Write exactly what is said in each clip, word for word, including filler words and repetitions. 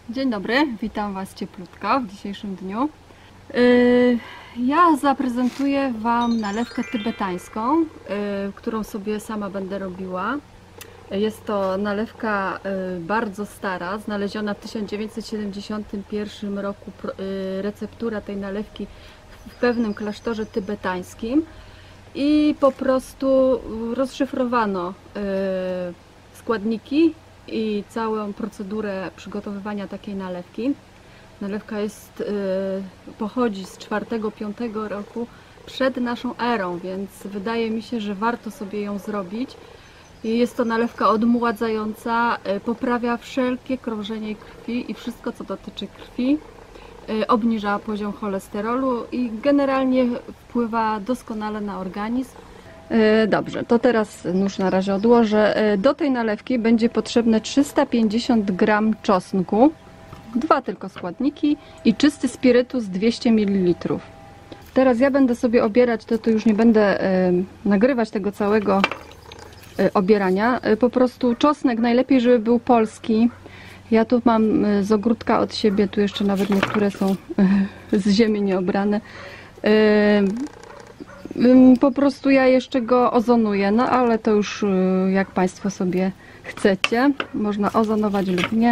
Dzień dobry, witam Was cieplutko w dzisiejszym dniu. Yy, ja zaprezentuję Wam nalewkę tybetańską, yy, którą sobie sama będę robiła. Jest to nalewka yy, bardzo stara, znaleziona w tysiąc dziewięćset siedemdziesiątym pierwszym roku. Yy, receptura tej nalewki w pewnym klasztorze tybetańskim i po prostu rozszyfrowano yy, składniki i całą procedurę przygotowywania takiej nalewki. Nalewka jest, yy, pochodzi z czwartego piątego roku przed naszą erą, więc wydaje mi się, że warto sobie ją zrobić. Jest to nalewka odmładzająca, yy, poprawia wszelkie krążenie krwi i wszystko, co dotyczy krwi. Yy, obniża poziom cholesterolu i generalnie wpływa doskonale na organizm. Dobrze, to teraz nóż na razie odłożę. Do tej nalewki będzie potrzebne trzysta pięćdziesiąt gram czosnku, dwa tylko składniki i czysty spirytus dwieście mililitrów. Teraz ja będę sobie obierać, to, to już nie będę y, nagrywać tego całego y, obierania. Y, po prostu czosnek najlepiej, żeby był polski. Ja tu mam y, z ogródka od siebie, tu jeszcze nawet niektóre są y, z ziemi nieobrane. Y, Po prostu ja jeszcze go ozonuję, no ale to już jak Państwo sobie chcecie. Można ozonować lub nie.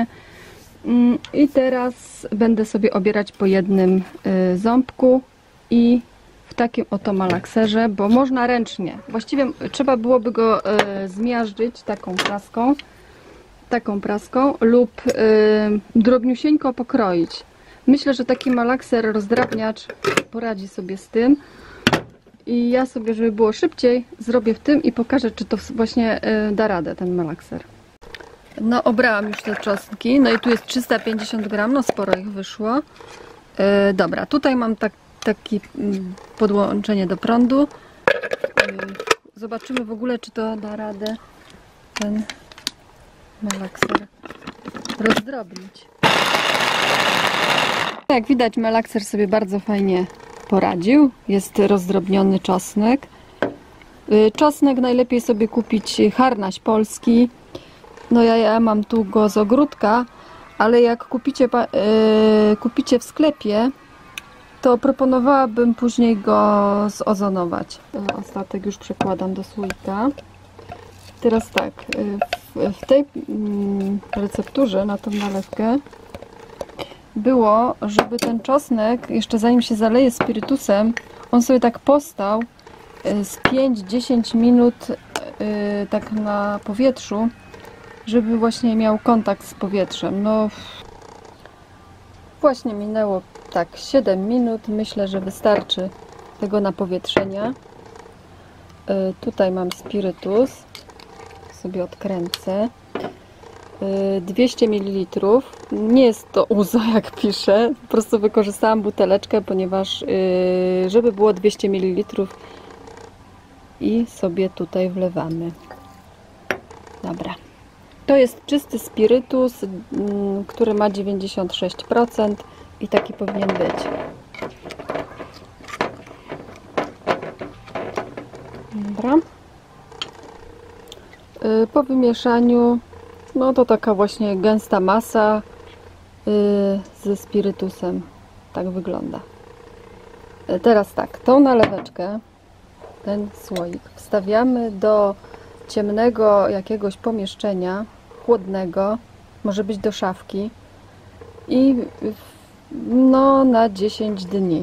I teraz będę sobie obierać po jednym ząbku i w takim oto malakserze, bo można ręcznie. Właściwie trzeba byłoby go zmiażdżyć taką praską, taką praską lub drobniusieńko pokroić. Myślę, że taki malakser, rozdrabniacz poradzi sobie z tym. I ja sobie, żeby było szybciej, zrobię w tym i pokażę, czy to właśnie da radę, ten malakser. No, obrałam już te czosnki, no i tu jest trzysta pięćdziesiąt gram, no sporo ich wyszło. Yy, dobra, tutaj mam tak, taki podłączenie do prądu. Yy, zobaczymy w ogóle, czy to da radę ten malakser rozdrobnić. Jak widać, malakser sobie bardzo fajnie poradził. Jest rozdrobniony czosnek. Czosnek najlepiej sobie kupić harnaś polski. No ja, ja mam tu go z ogródka, ale jak kupicie, yy, kupicie w sklepie, to proponowałabym później go zozonować. Ostatek już przekładam do słoika. Teraz tak, w, w tej recepturze na tą nalewkę było, żeby ten czosnek, jeszcze zanim się zaleje spirytusem, on sobie tak postał z pięć do dziesięciu minut yy, tak na powietrzu, żeby właśnie miał kontakt z powietrzem. No właśnie minęło tak siedem minut, myślę, że wystarczy tego napowietrzenia. Yy, tutaj mam spirytus, sobie odkręcę. dwieście mililitrów. Nie jest to uzo, jak piszę. Po prostu wykorzystałam buteleczkę, ponieważ yy, żeby było dwieście mililitrów i sobie tutaj wlewamy. Dobra. To jest czysty spirytus, yy, który ma dziewięćdziesiąt sześć procent i taki powinien być. Dobra. Yy, po wymieszaniu no to taka właśnie gęsta masa yy, ze spirytusem. Tak wygląda. Yy, teraz tak, tą naleweczkę, ten słoik wstawiamy do ciemnego jakiegoś pomieszczenia, chłodnego, może być do szafki i no na dziesięć dni.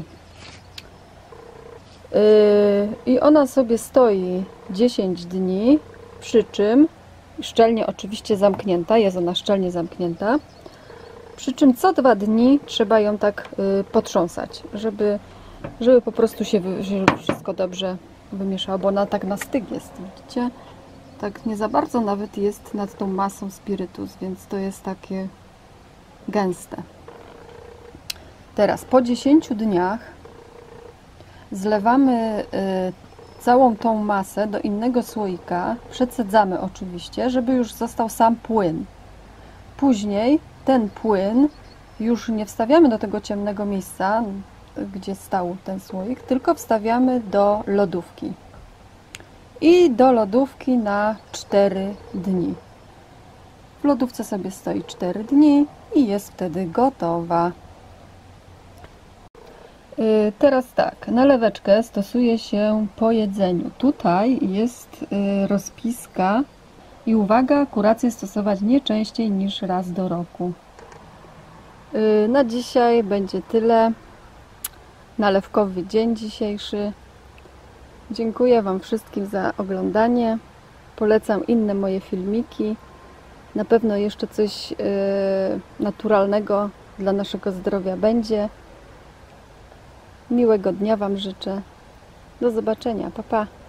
Yy, I ona sobie stoi dziesięć dni, przy czym szczelnie oczywiście zamknięta, jest ona szczelnie zamknięta, przy czym co dwa dni trzeba ją tak y, potrząsać, żeby, żeby po prostu się żeby wszystko dobrze wymieszało, bo ona tak na styk jest, widzicie? Tak nie za bardzo nawet jest nad tą masą spirytus, więc to jest takie gęste. Teraz po dziesięciu dniach zlewamy y, całą tą masę do innego słoika, przecedzamy oczywiście, żeby już został sam płyn. Później ten płyn już nie wstawiamy do tego ciemnego miejsca, gdzie stał ten słoik, tylko wstawiamy do lodówki. I do lodówki na cztery dni. W lodówce sobie stoi cztery dni i jest wtedy gotowa. Yy, teraz tak, naleweczkę stosuje się po jedzeniu. Tutaj jest yy, rozpiska i uwaga, kurację stosować nie częściej niż raz do roku. Yy, na dzisiaj będzie tyle. Nalewkowy dzień dzisiejszy. Dziękuję Wam wszystkim za oglądanie. Polecam inne moje filmiki. Na pewno jeszcze coś yy, naturalnego dla naszego zdrowia będzie. Miłego dnia Wam życzę. Do zobaczenia. Pa, pa.